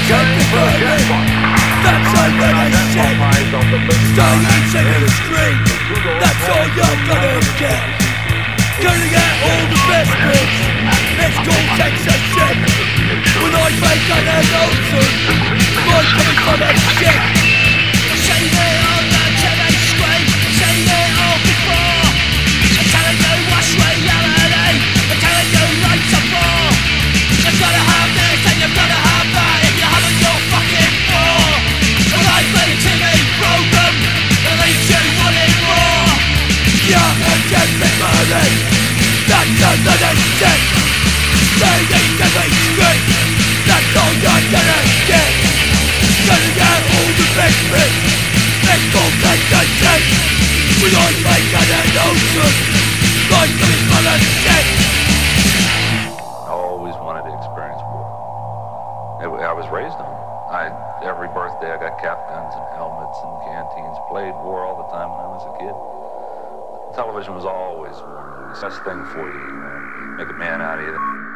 That's all that I said. Stay eating in the street. That's all you're gonna get. Gonna get all the best bits. It's called Texas shit. When I make an announcement, my coming from that shit. Say it on the TV screen. Say it all before. I'm telling you what's reality. I'm telling you life's a bore. You've gotta have this and you've gotta have that. If you haven't, you're fucking poor. And I made TV program that leaves you wanting more. Yeah, and get me money. That's another shit. Stay in the main street. That's all you're gonna get. Gonna get all the best bits. It's called Texas shit. When I make an announcement, like coming from a shit. I always wanted to experience war. I was raised on it. Every birthday I got cap guns and helmets and canteens. Played war all the time when I was a kid. Television was always war movies. Best thing for you, make a man out of you.